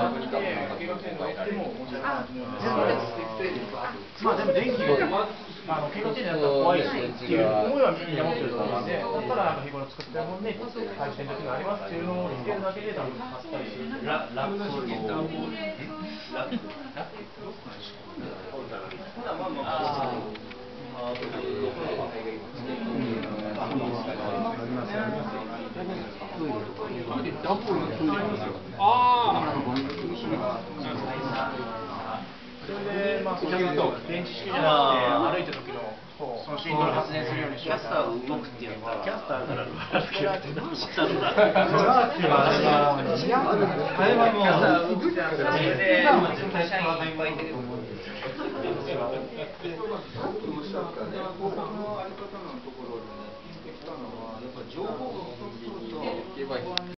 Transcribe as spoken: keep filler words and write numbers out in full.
まあでも電気はあの計画停電だったら怖いしっていう思いはみんな持ってると思うんで、だからなんか日頃作ってるもんで回線時がありますっていうのを言ってるだけで多分助かるし。ララップとラップそれで、まあ、それと電池式じゃなくて、歩いた時の、その振動を発電するようにしよう。キャスター動くって言ったら、キャスターからどうしたんだ。あれはもう、それで、会社員いっぱい出てくる。僕のあり方のところでね、来たのは、やっぱり情報が、そうそうそう。